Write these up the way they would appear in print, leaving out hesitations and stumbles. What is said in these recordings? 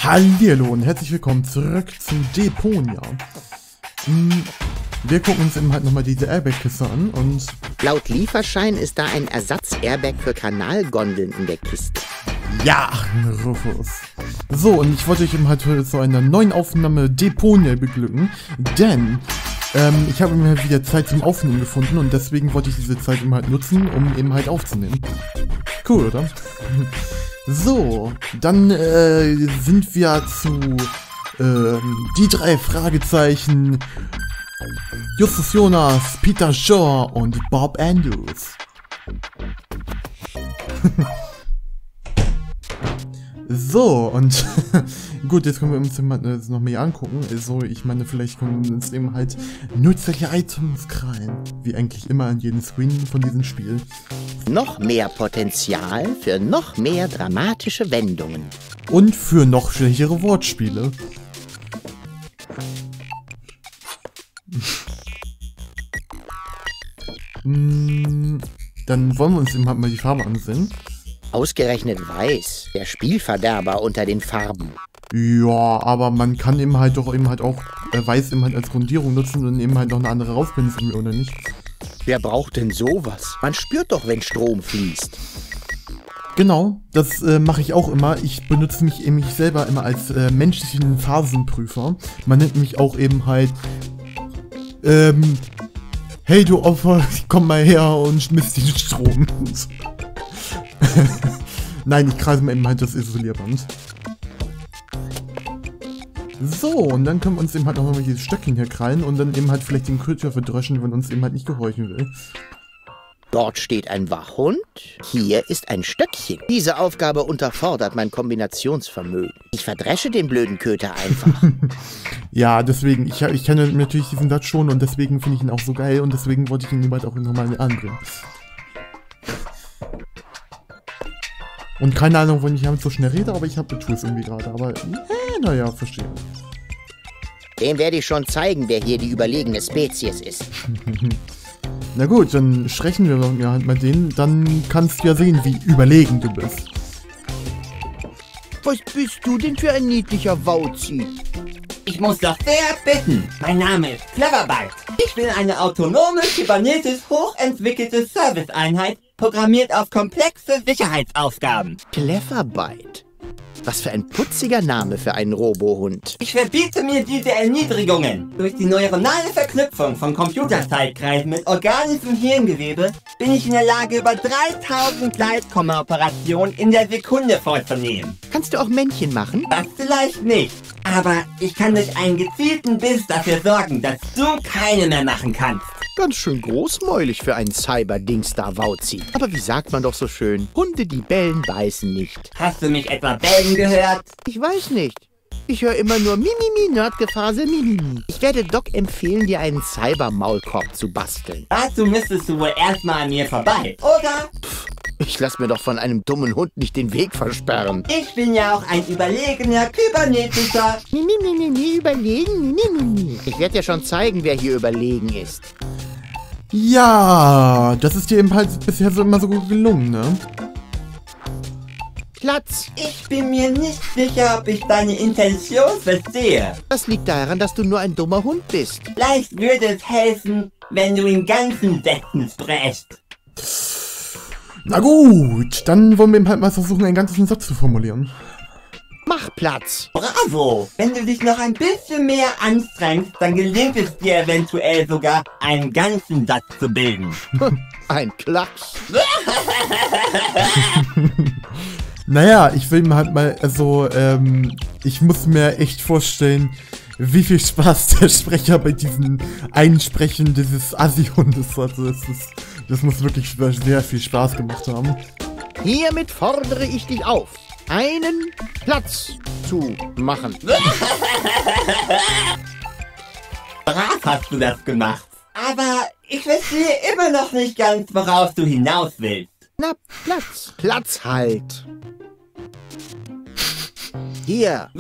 Hallihallo und herzlich willkommen zurück zu Deponia. Wir gucken uns eben halt nochmal diese Airbag-Kiste an und... Laut Lieferschein ist da ein Ersatz-Airbag für Kanalgondeln in der Kiste. Ja, Rufus. So, und ich wollte euch eben halt zu einer neuen Aufnahme Deponia beglücken, denn ich habe mir wieder Zeit zum Aufnehmen gefunden und deswegen wollte ich diese Zeit eben halt nutzen, um eben halt aufzunehmen. Cool, oder? So, dann sind wir zu die drei Fragezeichen Justus Jonas, Peter Shaw und Bob Andrews. So, und gut, jetzt können wir uns das noch mehr angucken. Also, ich meine, vielleicht können wir uns eben halt nützliche Items krallen. Wie eigentlich immer an jedem Screen von diesem Spiel. Noch mehr Potenzial für noch mehr dramatische Wendungen. Und für noch schlechtere Wortspiele. Dann wollen wir uns eben halt mal die Farbe ansehen. Ausgerechnet weiß, der Spielverderber unter den Farben. Ja, aber man kann eben halt doch eben halt auch weiß eben halt als Grundierung nutzen und eben halt noch eine andere rauspinseln, oder nicht? Wer braucht denn sowas? Man spürt doch, wenn Strom fließt. Genau, das mache ich auch immer. Ich benutze mich selber immer als menschlichen Phasenprüfer. Man nennt mich auch eben halt hey du Opfer, komm mal her und schmiss den Strom. Nein, ich kreise mir eben halt das Isolierband. So, und dann können wir uns eben halt noch mal dieses Stöckchen hier krallen und dann eben halt vielleicht den Köter verdröschen, wenn uns eben halt nicht gehorchen will. Dort steht ein Wachhund, hier ist ein Stöckchen. Diese Aufgabe unterfordert mein Kombinationsvermögen. Ich verdresche den blöden Köter einfach. Ja, deswegen, ich kenne natürlich diesen Satz schon und deswegen finde ich ihn auch so geil und deswegen wollte ich ihn eben halt auch nochmal anbringen. Und keine Ahnung, wann ich damit so schnell rede, aber ich tue es irgendwie gerade. Aber, naja, verstehe. Dem werde ich schon zeigen, wer hier die überlegene Spezies ist. Na gut, dann sprechen wir mir halt mal den. Dann kannst du ja sehen, wie überlegen du bist. Was bist du denn für ein niedlicher Wauzi? Ich muss doch sehr bitten. Mein Name ist Cleverbyte. Ich bin eine autonome, kybernetisch hochentwickelte Serviceeinheit, programmiert auf komplexe Sicherheitsaufgaben. Cleverbyte. Was für ein putziger Name für einen Robohund. Ich verbiete mir diese Erniedrigungen. Durch die neuronale Verknüpfung von Computerzeitkreisen mit organischem Hirngewebe bin ich in der Lage, über 3000 Gleitkomma-Operationen in der Sekunde vorzunehmen. Kannst du auch Männchen machen? Das vielleicht nicht. Aber ich kann durch einen gezielten Biss dafür sorgen, dass du keine mehr machen kannst. Ganz schön großmäulig für einen Cyber-Dingstar-Wauzi. Aber wie sagt man doch so schön, Hunde, die bellen, beißen nicht. Hast du mich etwa bellen gehört? Ich weiß nicht. Ich höre immer nur Mimimi, Nerdgefasel, Mimimi. Ich werde Doc empfehlen, dir einen Cyber-Maulkorb zu basteln. Dazu müsstest du wohl erstmal an mir vorbei, oder? Ich lass mir doch von einem dummen Hund nicht den Weg versperren. Ich bin ja auch ein überlegener kybernetischer... Überlegen? Ich werde dir schon zeigen, wer hier überlegen ist. Ja, das ist dir eben halt bisher so immer so gut gelungen, ne? Platz! Ich bin mir nicht sicher, ob ich deine Intention verstehe. Das liegt daran, dass du nur ein dummer Hund bist. Vielleicht würde es helfen, wenn du in ganzen Sätzen sprichst. Na gut, dann wollen wir eben halt mal versuchen, einen ganzen Satz zu formulieren. Mach Platz! Bravo! Wenn du dich noch ein bisschen mehr anstrengst, dann gelingt es dir eventuell sogar, einen ganzen Satz zu bilden. Ein Klacks! Naja, ich will mir halt mal, also, ich muss mir echt vorstellen, wie viel Spaß der Sprecher bei diesem Einsprechen dieses Assi-Hundes hatte. Das muss wirklich sehr viel Spaß gemacht haben. Hiermit fordere ich dich auf, einen Platz zu machen. Brav hast du das gemacht. Aber ich verstehe immer noch nicht ganz, worauf du hinaus willst. Na, Platz. Platz halt. Hier.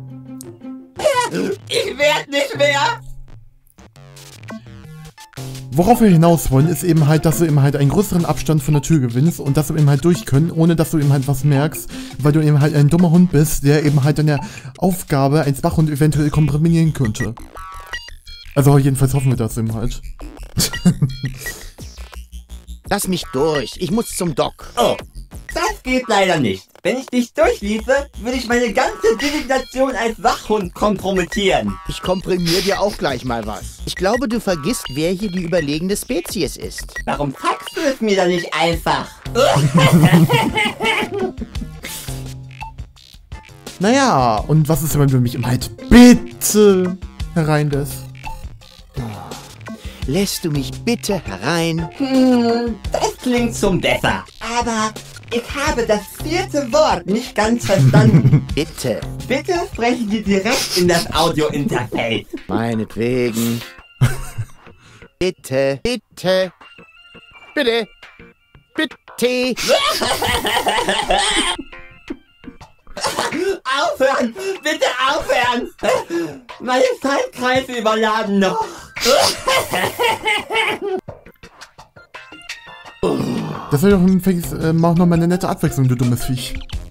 Ich werd nicht mehr. Worauf wir hinaus wollen, ist eben halt, dass du eben halt einen größeren Abstand von der Tür gewinnst und dass du eben halt durch können, ohne dass du eben halt was merkst, weil du eben halt ein dummer Hund bist, der eben halt deine Aufgabe als Wachhund eventuell komprimieren könnte. Also jedenfalls hoffen wir das eben halt. Lass mich durch. Ich muss zum Doc. Oh, das geht leider nicht. Wenn ich dich durchließe, würde ich meine ganze Designation als Wachhund kompromittieren. Ich komprimiere dir auch gleich mal was. Ich glaube, du vergisst, wer hier die überlegene Spezies ist. Warum sagst du es mir dann nicht einfach? Naja, und was ist, wenn du mich eben halt bitte hereinlässt? Lässt du mich bitte herein? Das klingt schon besser. Aber ich habe das 4. Wort nicht ganz verstanden. Bitte. Bitte sprechen Sie direkt in das Audio-Interface. Meinetwegen. Bitte, bitte, bitte, bitte. Aufhören! Bitte aufhören! Meine Schaltkreise überladen noch. Das wäre doch mach noch mal eine nette Abwechslung, du dummes Viech.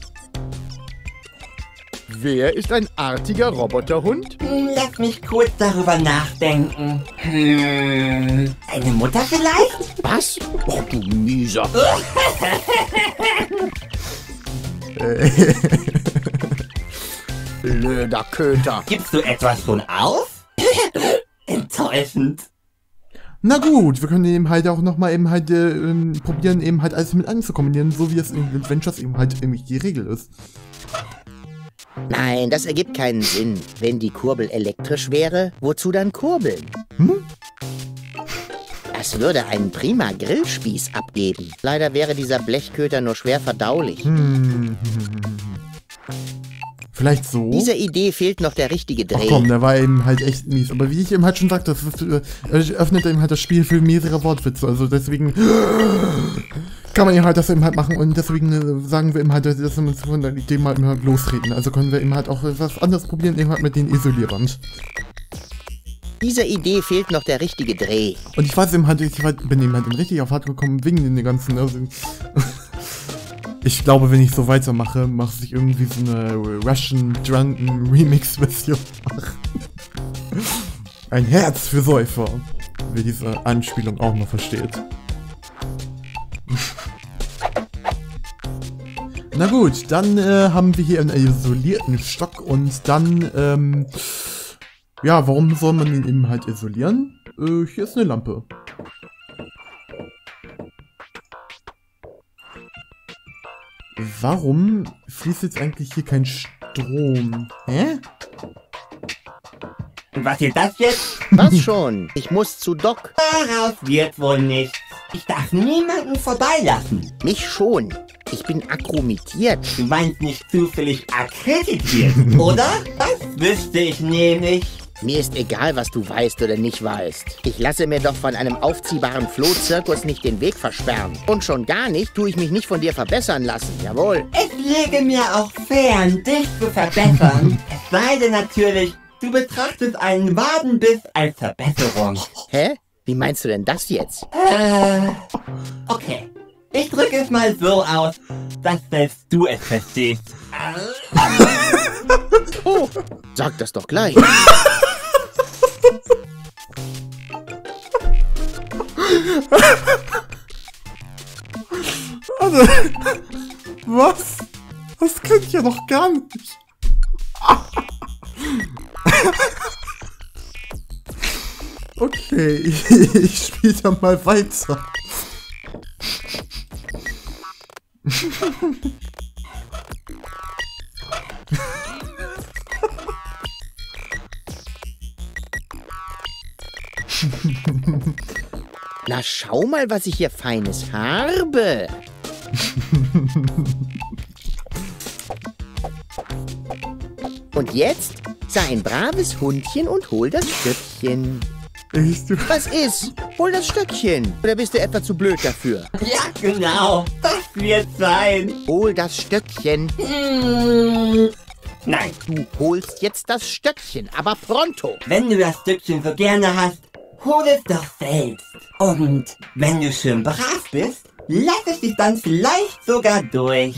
Wer ist ein artiger Roboterhund? Lass mich kurz darüber nachdenken. Eine Mutter vielleicht? Was? Oh, du Mieser. Blöder Köter. Gibst du etwas schon auf? Enttäuschend. Na gut, wir können eben halt auch nochmal eben halt probieren, eben halt alles mit anzukombinieren, so wie es in Adventures eben halt irgendwie die Regel ist. Nein, das ergibt keinen Sinn. Wenn die Kurbel elektrisch wäre, wozu dann kurbeln? Das würde einen prima Grillspieß abgeben. Leider wäre dieser Blechköter nur schwer verdaulich. Vielleicht so? Dieser Idee fehlt noch der richtige Dreh. Ach komm, der war eben halt echt mies. Aber wie ich eben halt schon sagte, das ist, öffnet eben halt das Spiel für miesere Wortwitze. Also deswegen kann man eben halt das eben halt machen. Und deswegen sagen wir eben halt, dass wir uns von der Idee mal eben halt lostreten. Also können wir eben halt auch was anderes probieren, eben halt mit den Isolierband. Dieser Idee fehlt noch der richtige Dreh. Und ich weiß eben halt, ich bin eben halt richtig auf Fahrt gekommen wegen den ganzen... Also, ich glaube, wenn ich so weitermache, mache ich irgendwie so eine Russian Drunken Remix-Version. Ein Herz für Säufer. Wer diese Anspielung auch noch versteht. Na gut, dann haben wir hier einen isolierten Stock und dann, ja, warum soll man ihn eben halt isolieren? Hier ist eine Lampe. Warum fließt jetzt eigentlich hier kein Strom? Hä? Und was ist das jetzt? Was schon? Ich muss zu Doc. Daraus wird wohl nichts. Ich darf niemanden vorbeilassen. Mich schon. Ich bin akkreditiert. Du meinst nicht zufällig akkreditiert, oder? Das wüsste ich nämlich. Mir ist egal, was du weißt oder nicht weißt. Ich lasse mir doch von einem aufziehbaren Flohzirkus nicht den Weg versperren. Und schon gar nicht tue ich mich nicht von dir verbessern lassen, jawohl. Es läge mir auch fern, dich zu verbessern. Es sei denn natürlich, du betrachtest einen Wadenbiss als Verbesserung. Hä? Wie meinst du denn das jetzt? Okay. Ich drücke es mal so aus, dass selbst du es verstehst. Oh, sag das doch gleich. Also, was? Das kenn ich ja noch gar nicht. Okay, ich spiele dann mal weiter. Na, schau mal, was ich hier Feines habe. Und jetzt sei ein braves Hundchen und hol das Stöckchen. Was ist? Hol das Stöckchen. Oder bist du etwa zu blöd dafür? Ja, genau. Das wird sein. Hol das Stöckchen. Nein. Du holst jetzt das Stöckchen, aber pronto. Wenn du das Stückchen so gerne hast, hol es doch selbst. Und wenn du schön brav bist, lass es dich dann vielleicht sogar durch.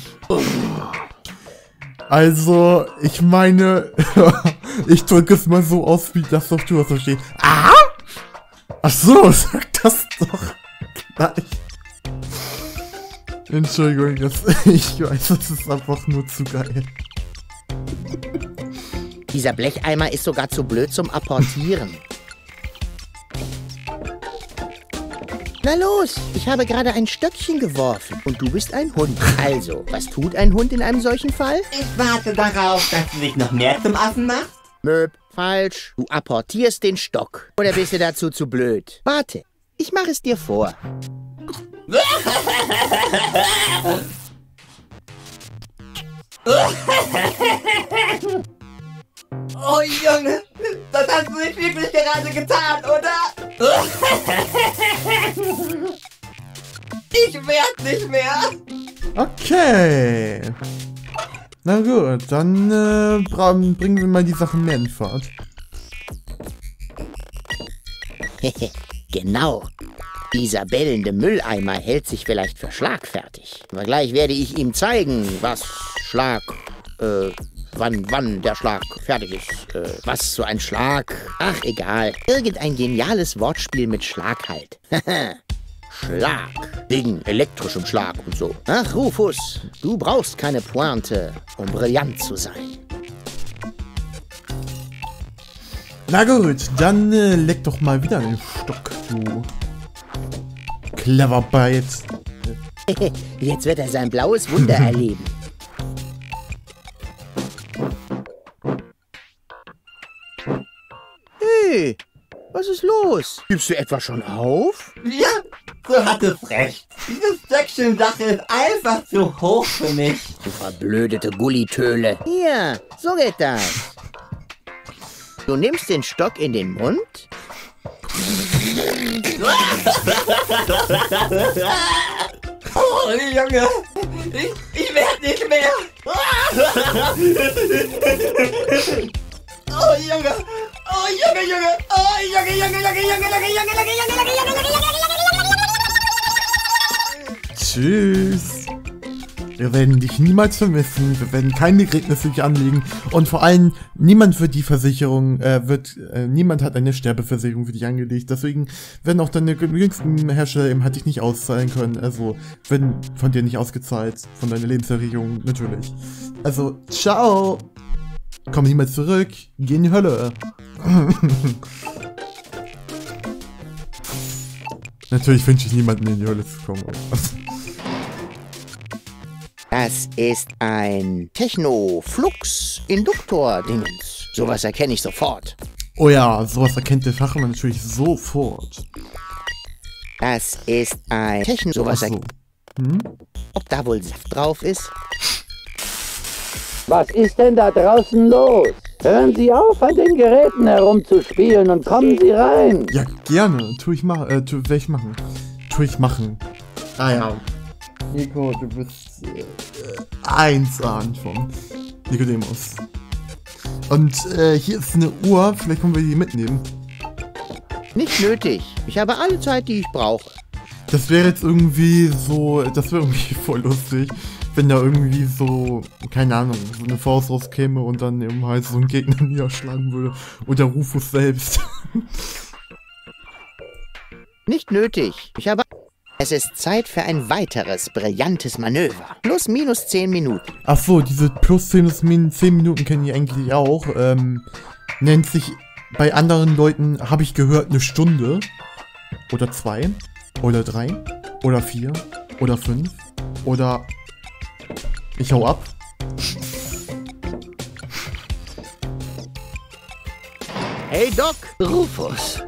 Also, ich meine, ich drücke es mal so aus, wie das doch du so steht. Ah! Ach so, sag das doch gleich. Entschuldigung, ich weiß, das ist einfach nur zu geil. Dieser Blecheimer ist sogar zu blöd zum Apportieren. Na los, ich habe gerade ein Stöckchen geworfen und du bist ein Hund. Also, was tut ein Hund in einem solchen Fall? Ich warte darauf, dass du dich noch mehr zum Affen machst. Möb, falsch. Du apportierst den Stock. Oder bist du dazu zu blöd? Warte, ich mache es dir vor. Oh Junge, das hast du nicht wirklich gerade getan, oder? Ich werd nicht mehr. Okay. Na gut, dann bringen wir mal die Sachen mehr in Fahrt. Genau. Dieser bellende Mülleimer hält sich vielleicht für schlagfertig. Aber gleich werde ich ihm zeigen, was wann der Schlag fertig ist. Was so ein Schlag. Ach, egal. Irgendein geniales Wortspiel mit Schlag halt. Schlag. Wegen elektrischem Schlag und so. Ach, Rufus, du brauchst keine Pointe, um brillant zu sein. Na gut, dann leg doch mal wieder den Stock, du clever Bite. Jetzt wird er sein blaues Wunder erleben. Hey, was ist los? Gibst du etwa schon auf? Ja, du hattest recht. Diese Stöckchen-Sache ist einfach zu hoch für mich. Du verblödete Gullitöle. Hier, so geht das. Du nimmst den Stock in den Mund. Oh, Junge, ich werd nicht mehr. Oh, Junge, oh, Junge, oh, Junge. Tschüss. Wir werden dich niemals vermissen, wir werden keine Begräbnisse für dich anlegen und vor allem niemand wird die Versicherung, niemand hat eine Sterbeversicherung für dich angelegt, deswegen werden auch deine jüngsten Hersteller eben halt dich nicht auszahlen können, also werden von dir nicht ausgezahlt, von deiner Lebensversicherung natürlich. Also, ciao! Komm niemals zurück, geh in die Hölle! Natürlich wünsche ich niemanden in die Hölle zu kommen. Das ist ein Techno-Flux-Induktor-Dingens. Sowas erkenne ich sofort. Oh ja, sowas erkennt der Fachmann natürlich sofort. Das ist ein Techno... Sowas Ach so. Ob da wohl Saft drauf ist? Was ist denn da draußen los? Hören Sie auf, an den Geräten herumzuspielen und kommen Sie rein. Ja, gerne. Werde ich machen. Tue ich machen. Ah ja. Nico, du bist 1A von Nicodemus. Und hier ist eine Uhr, vielleicht können wir die mitnehmen. Nicht nötig. Ich habe alle Zeit, die ich brauche. Das wäre jetzt irgendwie so, das wäre irgendwie voll lustig, wenn da irgendwie so, keine Ahnung, so eine Faust rauskäme und dann eben halt so ein Gegner niederschlagen würde. Oder Rufus selbst. Nicht nötig. Ich habe... Es ist Zeit für ein weiteres brillantes Manöver. Plus minus 10 Minuten. Ach so, diese plus 10 Minuten kennen die eigentlich auch. Nennt sich bei anderen Leuten, habe ich gehört, eine Stunde. Oder 2. Oder 3. Oder 4. Oder 5. Oder... Ich hau ab. Hey Doc! Rufus.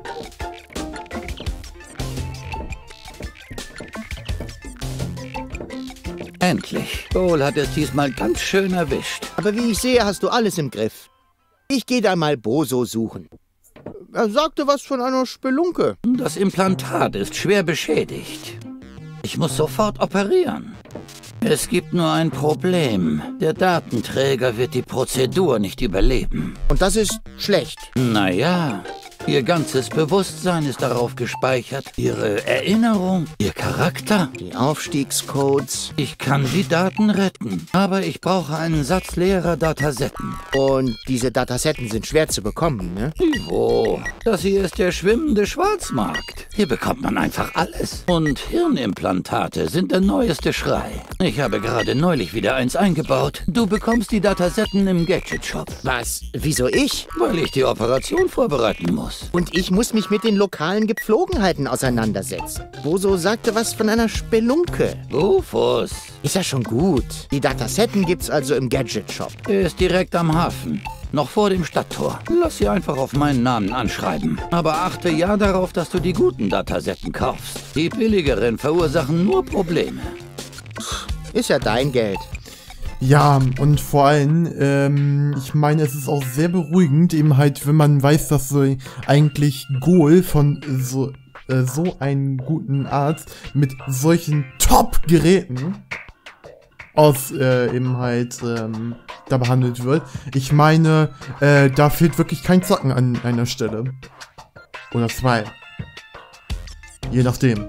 Endlich. Cole hat es diesmal ganz schön erwischt. Aber wie ich sehe, hast du alles im Griff. Ich gehe da mal Boso suchen. Er sagte was von einer Spelunke. Das Implantat ist schwer beschädigt. Ich muss sofort operieren. Es gibt nur ein Problem. Der Datenträger wird die Prozedur nicht überleben. Und das ist schlecht. Naja, Ihr ganzes Bewusstsein ist darauf gespeichert. Ihre Erinnerung, Ihr Charakter. Die Aufstiegscodes. Ich kann die Daten retten, aber ich brauche einen Satz leerer Datasetten. Und diese Datasetten sind schwer zu bekommen, ne? Oh, das hier ist der schwimmende Schwarzmarkt. Hier bekommt man einfach alles. Und Hirnimplantate sind der neueste Schrei. Ich habe gerade neulich wieder eins eingebaut. Du bekommst die Datasetten im Gadget-Shop. Was? Wieso ich? Weil ich die Operation vorbereiten muss. Und ich muss mich mit den lokalen Gepflogenheiten auseinandersetzen. Boso sagte was von einer Spelunke. Rufus, Ist ja schon gut. Die Datasetten gibt's also im Gadget-Shop. er ist direkt am Hafen. Noch vor dem Stadttor. Lass sie einfach auf meinen Namen anschreiben. Aber achte ja darauf, dass du die guten Datasetten kaufst. Die billigeren verursachen nur Probleme. Ist ja dein Geld. Ja, und vor allem, ich meine, es ist auch sehr beruhigend, eben halt, wenn man weiß, dass so eigentlich Goal von so einen guten Arzt mit solchen Top-Geräten aus eben halt da behandelt wird. Ich meine, da fehlt wirklich kein Zacken an einer Stelle. Oder zwei. Je nachdem.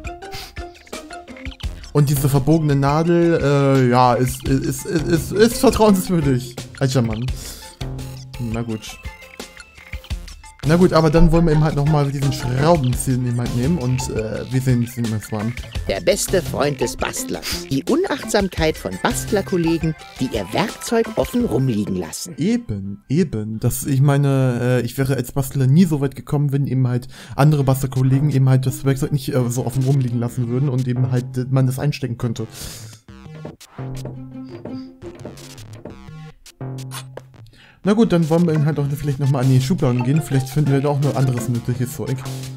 Und diese verbogene Nadel, ja, ist vertrauenswürdig. Alter Mann. Na gut. Na gut, aber dann wollen wir eben halt nochmal diesen Schraubenzieher eben halt nehmen und wir sehen uns mal an. Der beste Freund des Bastlers. Die Unachtsamkeit von Bastlerkollegen, die ihr Werkzeug offen rumliegen lassen. Eben. Ich meine, ich wäre als Bastler nie so weit gekommen, wenn eben halt andere Bastlerkollegen eben halt das Werkzeug nicht so offen rumliegen lassen würden und eben halt man das einstecken könnte. Na gut, dann wollen wir eben halt auch vielleicht nochmal an die Schubladen gehen. Vielleicht finden wir da auch noch anderes nützliches Zeug.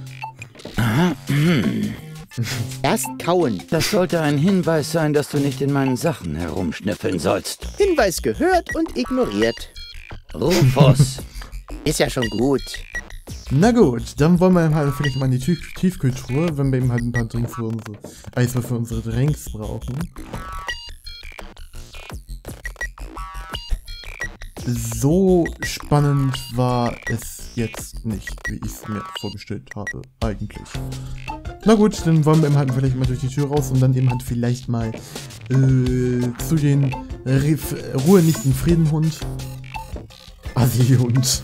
Erst kauen. Das sollte ein Hinweis sein, dass du nicht in meinen Sachen herumschnüffeln sollst. Hinweis gehört und ignoriert. Rufus. Ist ja schon gut. Na gut, dann wollen wir eben halt vielleicht mal in die Tiefkühltruhe, wenn wir eben halt ein paar Drinks für unsere Eiswürfel für unsere Drinks brauchen. So spannend war es jetzt nicht, wie ich es mir vorgestellt habe, eigentlich. Na gut, dann wollen wir eben halt vielleicht mal durch die Tür raus und dann eben halt vielleicht mal zu den Ruhe nicht in Friedenhund. Assi-Hund.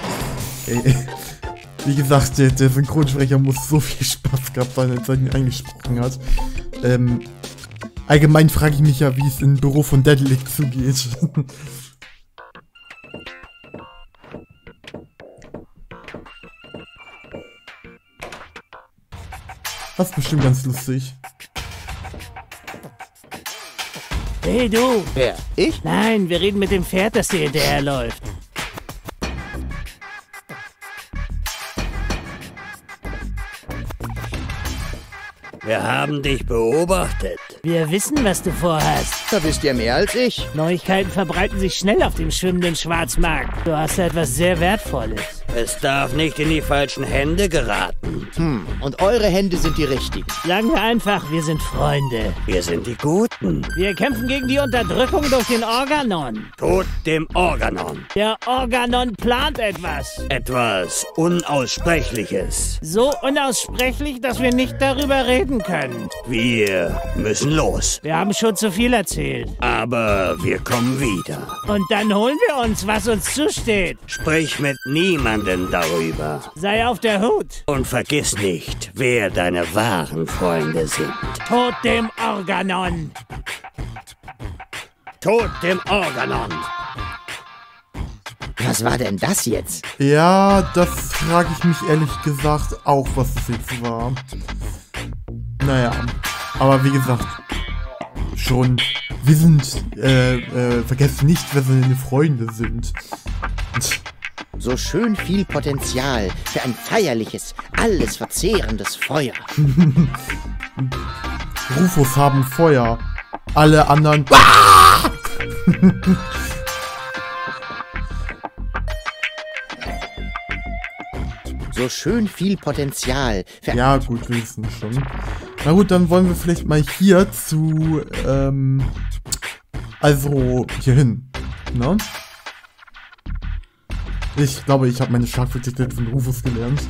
Wie gesagt, der Synchronsprecher muss so viel Spaß gehabt haben, als er ihn eingesprochen hat. Allgemein frage ich mich ja, wie es im Büro von Dedelic zugeht. Das ist bestimmt ganz lustig. Hey du! Wer? Ich? Nein, wir reden mit dem Pferd, das dir hinterherläuft. Wir haben dich beobachtet. Wir wissen, was du vorhast. Da wisst ihr mehr als ich. Neuigkeiten verbreiten sich schnell auf dem schwimmenden Schwarzmarkt. Du hast da etwas sehr Wertvolles. Es darf nicht in die falschen Hände geraten. Und eure Hände sind die richtigen. Sagen wir einfach, wir sind Freunde. Wir sind die Guten. Wir kämpfen gegen die Unterdrückung durch den Organon. Tod dem Organon. Der Organon plant etwas. Etwas Unaussprechliches. So unaussprechlich, dass wir nicht darüber reden können. Wir müssen los. Wir haben schon zu viel erzählt. Aber wir kommen wieder. Und dann holen wir uns, was uns zusteht. Sprich mit niemandem darüber. Sei auf der Hut. Und vergiss nicht, wer deine wahren Freunde sind. Tod dem Organon. Tod dem Organon. Was war denn das jetzt? Ja, das frage ich mich ehrlich gesagt auch, was das jetzt war. Naja, aber wie gesagt, schon, wir sind, vergesst nicht, wer seine Freunde sind. So schön viel Potenzial für ein feierliches, alles verzehrendes Feuer. Rufus haben Feuer, alle anderen... So schön viel Potenzial für Ja gut, wir wissen schon. Na gut, dann wollen wir vielleicht mal hier zu, also hier hin, ne? Ich glaube, ich habe meine Schlagfertigkeit von Rufus gelernt.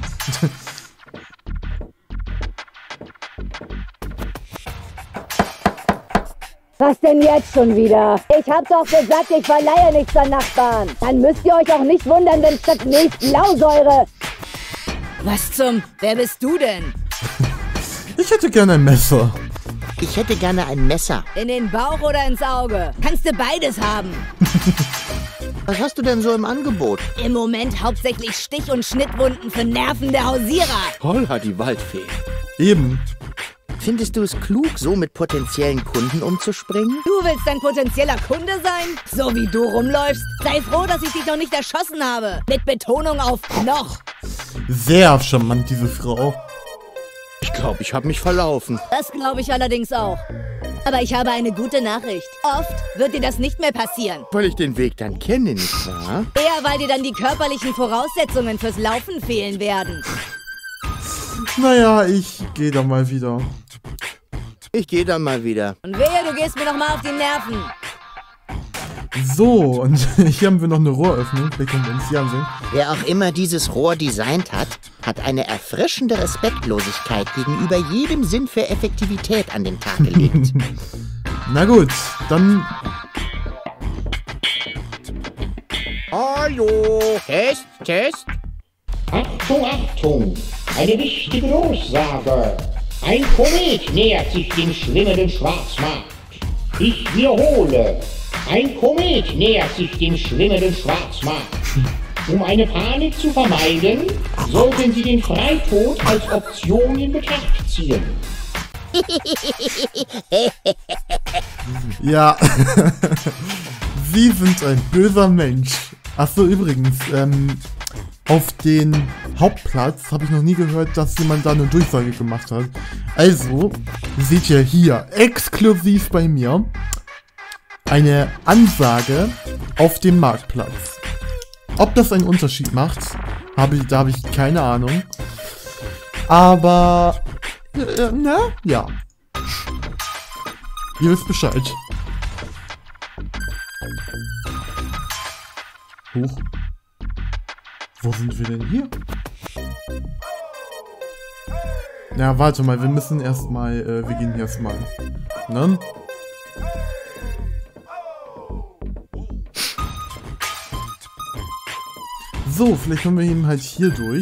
Was denn jetzt schon wieder? Ich hab doch gesagt, ich verleihe nichts an Nachbarn. Dann müsst ihr euch auch nicht wundern, wenn statt Milch Blausäure... Was zum... Wer bist du denn? Ich hätte gerne ein Messer. Ich hätte gerne ein Messer. In den Bauch oder ins Auge? Kannst du beides haben. Was hast du denn so im Angebot? Im Moment hauptsächlich Stich- und Schnittwunden für nervende Hausierer. Holla, die Waldfee. Eben. Findest du es klug, so mit potenziellen Kunden umzuspringen? Du willst ein potenzieller Kunde sein? So wie du rumläufst? Sei froh, dass ich dich noch nicht erschossen habe. Mit Betonung auf noch. Sehr charmant, diese Frau. Ich glaube, ich habe mich verlaufen. Das glaube ich allerdings auch. Aber ich habe eine gute Nachricht. Oft wird dir das nicht mehr passieren. Weil ich den Weg dann kenne, nicht wahr? Eher, weil dir dann die körperlichen Voraussetzungen fürs Laufen fehlen werden. Naja, ich gehe da mal wieder. Ich gehe dann mal wieder. Und wehe, du gehst mir noch mal auf die Nerven. So, und hier haben wir noch eine Rohröffnung. Vielleicht können wir uns hier ansehen. Wer auch immer dieses Rohr designt hat, hat eine erfrischende Respektlosigkeit gegenüber jedem Sinn für Effektivität an den Tag gelegt. Na gut, dann... Hallo, Test, Test. Achtung, Achtung! Eine wichtige Durchsage! Ein Komet nähert sich dem schwimmenden Schwarzmarkt. Ich wiederhole, ein Komet nähert sich dem schwimmenden Schwarzmarkt. Um eine Panik zu vermeiden, sollten Sie den Freitod als Option in Betracht ziehen. Ja, Sie sind ein böser Mensch. Achso, übrigens, auf den Hauptplatz habe ich noch nie gehört, dass jemand da eine Durchsage gemacht hat. Also, seht ihr hier, exklusiv bei mir, eine Ansage auf dem Marktplatz. Ob das einen Unterschied macht, da habe ich keine Ahnung. Aber, ja. Ihr wisst Bescheid. Huch. Wo sind wir denn hier? Ja, warte mal, wir müssen erstmal, wir gehen hier erstmal. Ne? So, vielleicht kommen wir eben halt hier durch.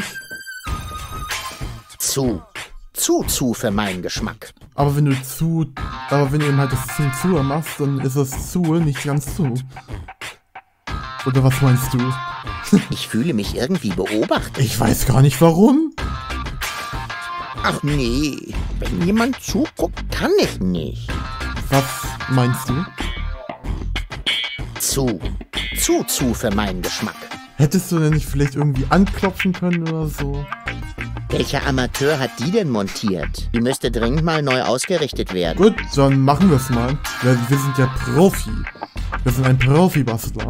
Zu für meinen Geschmack. Aber wenn du eben halt das zu machst, dann ist das zu nicht ganz zu. Oder was meinst du? Ich fühle mich irgendwie beobachtet. Ich weiß gar nicht warum. Ach nee, wenn jemand zuguckt, kann ich nicht. Was meinst du? Zu für meinen Geschmack. Hättest du denn nicht vielleicht irgendwie anklopfen können oder so? Welcher Amateur hat die denn montiert? Die müsste dringend mal neu ausgerichtet werden. Gut, dann machen wir es mal. Wir sind ja Profi. Wir sind ein Profi-Bastler.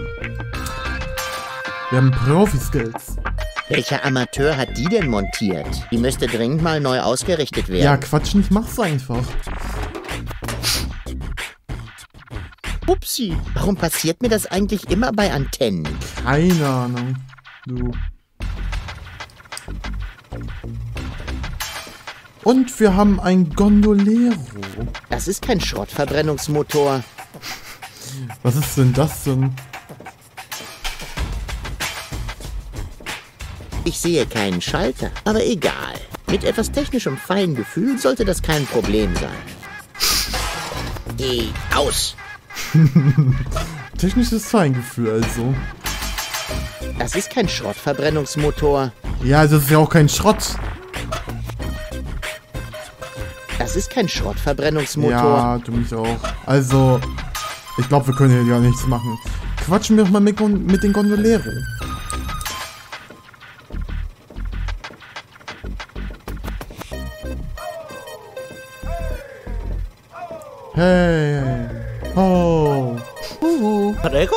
Wir haben Profi-Skills. Welcher Amateur hat die denn montiert? Die müsste dringend mal neu ausgerichtet werden. Ja, Quatsch nicht, mach's einfach. Upsi, warum passiert mir das eigentlich immer bei Antennen? Keine Ahnung. Du. Und wir haben ein Gondolero. Das ist kein Schrottverbrennungsmotor. Was ist denn das denn? Ich sehe keinen Schalter, aber egal. Mit etwas technischem Feingefühl sollte das kein Problem sein. Geh aus! Technisches Feingefühl also. Das ist kein Schrottverbrennungsmotor. Ja, das ist ja auch kein Schrott. Das ist kein Schrottverbrennungsmotor. Ja, du mich auch. Also, ich glaube, wir können hier ja nichts machen. Quatschen wir doch mal mit den Gondolero. Hey. Oh. Prego?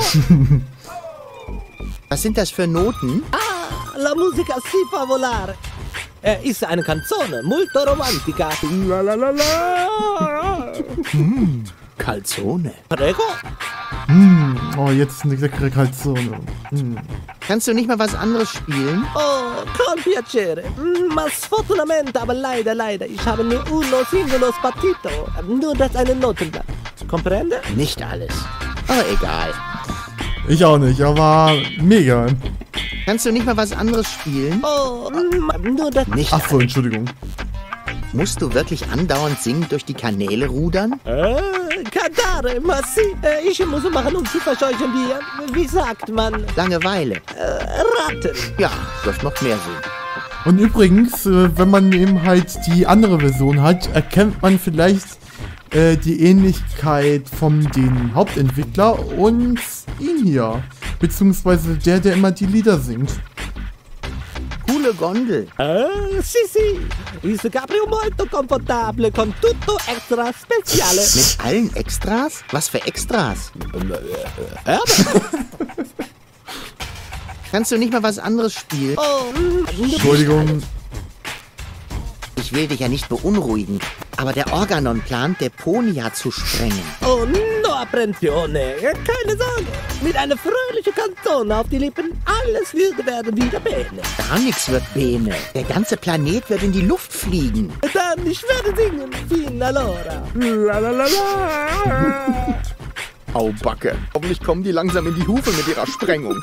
Was sind das für Noten? La musica si fa volare. Ist eine canzone molto romantica. La la la la. Calzone. Prego? Oh, jetzt eine leckere Calzone. Kannst du nicht mal was anderes spielen? Oh, con piacere. Ma sfortunatamente, aber leider. Ich habe nur uno singolo partito. Nur das eine Notenblatt. Comprende? Nicht alles. Aber egal. Ich auch nicht, aber mega. Kannst du nicht mal was anderes spielen? Oh, nur das... Nicht Ach so, Entschuldigung. Musst du wirklich andauernd singend durch die Kanäle rudern? Cantare, ma sì. Ich muss machen, um zu verscheuchen, wie sagt man? Langeweile. Ratten. Ja, das macht mehr Sinn. Und übrigens, wenn man eben halt die andere Version hat, erkennt man vielleicht die Ähnlichkeit von den Hauptentwickler und ihn hier. Beziehungsweise der immer die Lieder singt. Coole Gondel. Sì. Il cabrio molto confortable con tutto extra speciale. Mit allen Extras? Was für Extras? Kannst du nicht mal was anderes spielen? Entschuldigung. Ich will dich ja nicht beunruhigen, aber der Organon plant, Deponia zu sprengen. Oh, no apprensione. Keine Sorge. Mit einer fröhlichen Canzone auf die Lippen, alles werden wieder Bene. Gar nichts wird Bene. Der ganze Planet wird in die Luft fliegen. Dann, ich werde singen. Fin allora. La la la la. Au Backe. Hoffentlich kommen die langsam in die Hufe mit ihrer Sprengung.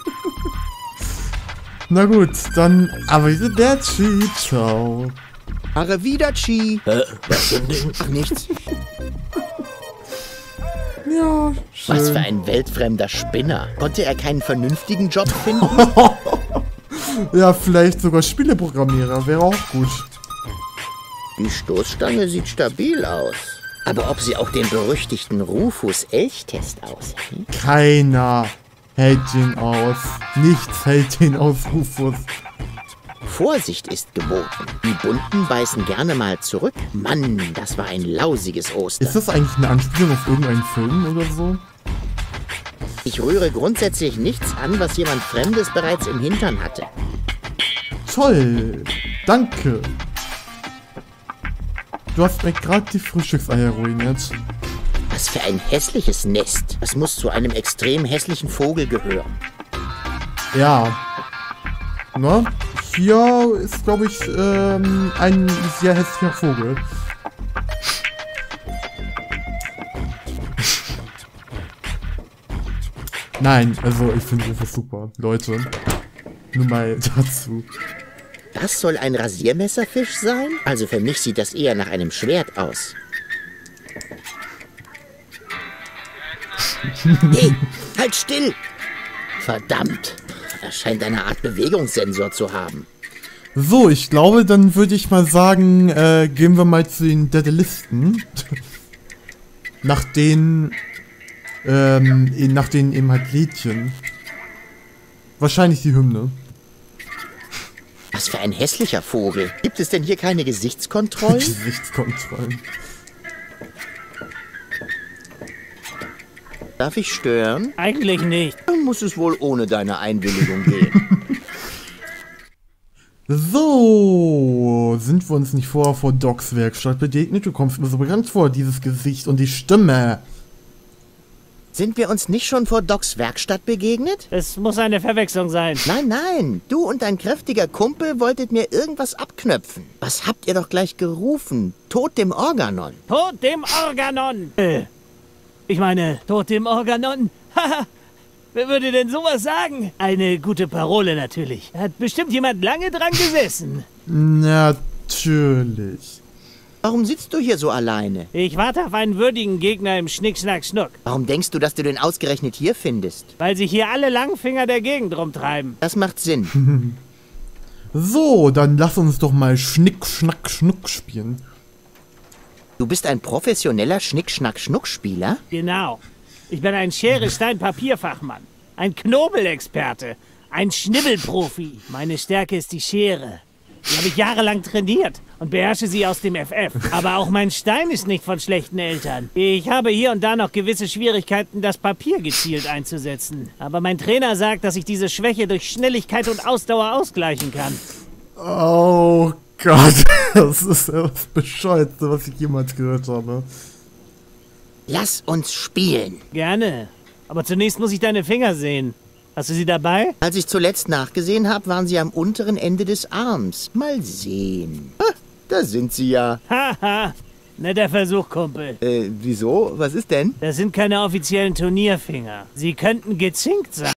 Na gut, dann Arrivederci, ciao. Arrivederci. Was denn? Ach, nichts. Ja, schön. Was für ein weltfremder Spinner. Konnte er keinen vernünftigen Job finden? Ja, vielleicht sogar Spieleprogrammierer, wäre auch gut. Die Stoßstange sieht stabil aus. Aber ob sie auch den berüchtigten Rufus-Elchtest aushält? Keiner hält den aus. Nichts hält den aus, Rufus. Vorsicht ist geboten. Die Bunten beißen gerne mal zurück. Mann, das war ein lausiges Ostern. Ist das eigentlich eine Anspielung auf irgendeinen Film oder so? Ich rühre grundsätzlich nichts an, was jemand Fremdes bereits im Hintern hatte. Toll. Danke. Du hast mir gerade die Frühstückseier ruiniert. Was für ein hässliches Nest. Das muss zu einem extrem hässlichen Vogel gehören. Ja. Na, hier ist, glaube ich, ein sehr hässlicher Vogel. Nein, also ich finde Rufus super. Leute, nur mal dazu. Das soll ein Rasiermesserfisch sein? Also für mich sieht das eher nach einem Schwert aus. Hey, halt still! Verdammt, er scheint eine Art Bewegungssensor zu haben. So, ich glaube, dann würde ich mal sagen, gehen wir mal zu den Daddalisten. nach denen eben halt Liedchen. Wahrscheinlich die Hymne. Was für ein hässlicher Vogel. Gibt es denn hier keine Gesichtskontrollen? Gesichtskontrollen. Darf ich stören? Eigentlich nicht. Dann muss es wohl ohne deine Einwilligung gehen. So, sind wir uns nicht vorher vor Docs Werkstatt begegnet? Du kommst mir so bekannt vor, dieses Gesicht und die Stimme. Sind wir uns nicht schon vor Docs Werkstatt begegnet? Es muss eine Verwechslung sein. Nein, du und dein kräftiger Kumpel wolltet mir irgendwas abknöpfen. Was habt ihr doch gleich gerufen? Tod dem Organon. Tod dem Organon! Ich meine, Tod dem Organon? Haha, wer würde denn sowas sagen? Eine gute Parole natürlich. Da hat bestimmt jemand lange dran gesessen. Natürlich. Warum sitzt du hier so alleine? Ich warte auf einen würdigen Gegner im Schnick-Schnack-Schnuck. Warum denkst du, dass du den ausgerechnet hier findest? Weil sich hier alle Langfinger der Gegend rumtreiben. Das macht Sinn. So, dann lass uns doch mal Schnick, Schnack, Schnuck spielen. Du bist ein professioneller Schnick-Schnack-Schnuck-Spieler? Genau. Ich bin ein Schere-Stein-Papierfachmann. Ein Knobelexperte. Ein Schnibbelprofi. Meine Stärke ist die Schere. Die habe ich jahrelang trainiert und beherrsche sie aus dem FF. Aber auch mein Stein ist nicht von schlechten Eltern. Ich habe hier und da noch gewisse Schwierigkeiten, das Papier gezielt einzusetzen. Aber mein Trainer sagt, dass ich diese Schwäche durch Schnelligkeit und Ausdauer ausgleichen kann. Oh Gott, das ist das Bescheuerste, was ich jemals gehört habe. Lass uns spielen. Gerne. Aber zunächst muss ich deine Finger sehen. Hast du sie dabei? Als ich zuletzt nachgesehen habe, waren sie am unteren Ende des Arms. Mal sehen. Ah, da sind sie ja. Haha, netter Versuch, Kumpel. Wieso? Was ist denn? Das sind keine offiziellen Turnierfinger. Sie könnten gezinkt sein.